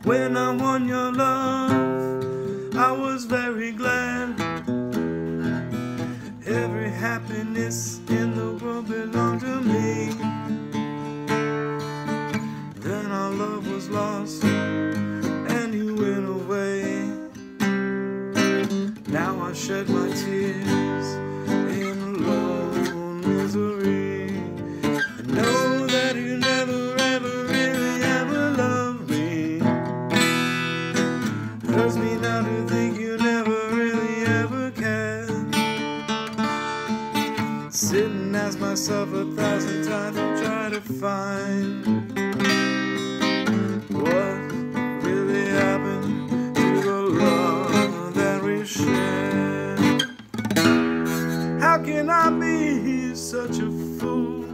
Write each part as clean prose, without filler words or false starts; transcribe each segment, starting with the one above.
When I won your love, I was very glad. Every happiness in the world belonged to me. Then our love was lost and you went away. Now I shed my tears in alone misery. I know that you never ever really ever loved me. Hurts me now to think you never really ever cared. Sit and ask myself 1,000 times and try to find what really happened to the love that we shared. How can I be such a fool?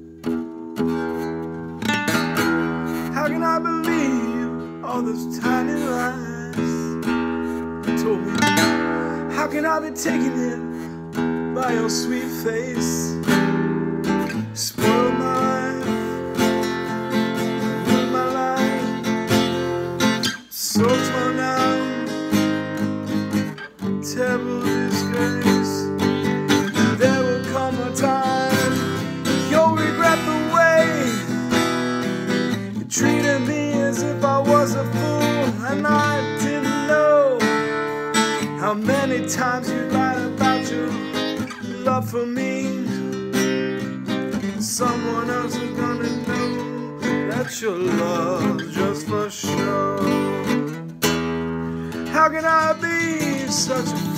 How can I believe all those tiny lies you told me? How can I be taken in by your sweet face? Spoiled my life, ruined my life, so torn down, terrible disgrace. There will come a time you'll regret the way you treated me as if I was a fool, and I didn't know how many times you lied about your love for me. Someone else is gonna know that your love's just for show. How can I be such a